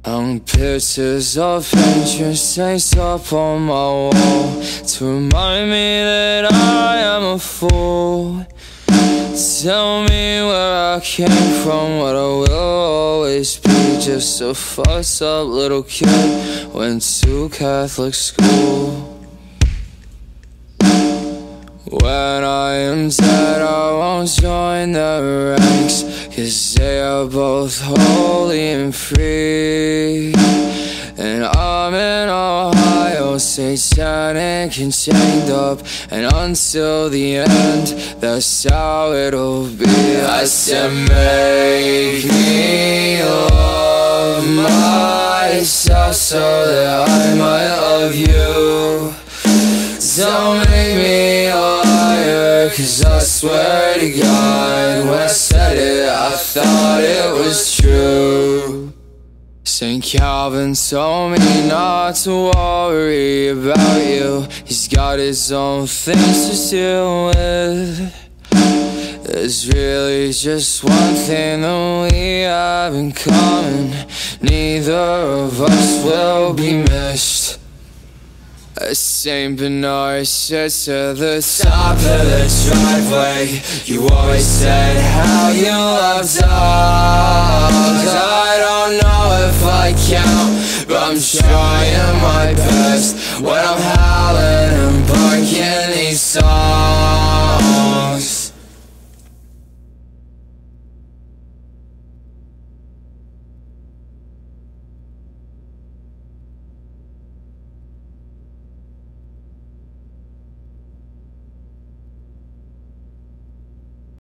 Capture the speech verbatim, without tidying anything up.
Hung pictures of interests up on my wall to remind me that I am a fool. Tell me where I came from, what I will always be. Just a fucked up little kid, went to Catholic school. When I am dead, I won't join the ranks, 'cause they are both holy and free. And I'm in Ohio, satanic and chained up, and until the end, that's how it'll be. I said, make me love myself so that I might love you. Don't make me a liar, 'cause I swear to God, when I said it, I thought it was true. Saint Calvin told me not to worry about you. He's got his own things to deal with. There's really just one thing that we have in common: neither of us will be missed. Saint Bernard said to the top of the driveway, you always said how you love dogs. I don't know if I count, but I'm trying my best when I'm howling and barking these songs.